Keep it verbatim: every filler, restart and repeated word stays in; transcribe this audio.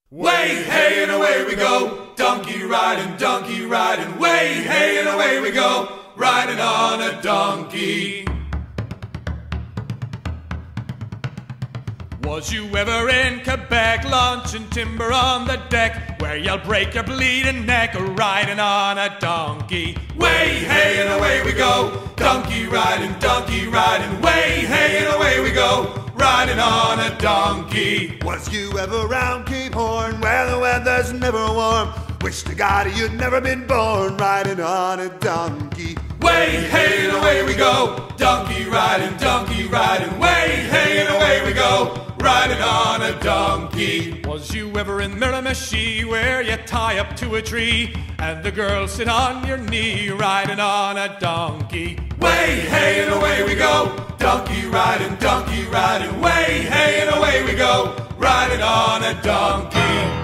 Way, hey, and away we go, donkey riding, donkey riding. Way, hey, and away we go, riding on a donkey. Was you ever in Quebec, launching timber on the deck, where you'll break your bleeding neck, riding on a donkey? Way, hey, and away we go, donkey riding, donkey riding. Way, hey, and away we go, riding on a donkey. Was you ever round Cape Horn, where the weather's never warm? Wish to God you'd never been born, riding on a donkey. Way, hey, and away we go, donkey riding, donkey riding. Way, hey, and away we go, riding on a donkey. Was you ever in Miramichi, where you tie up to a tree and the girls sit on your knee, riding on a donkey? Way, hey, and away we go, donkey riding, donkey riding. Way, hey, and away we go, riding on a donkey.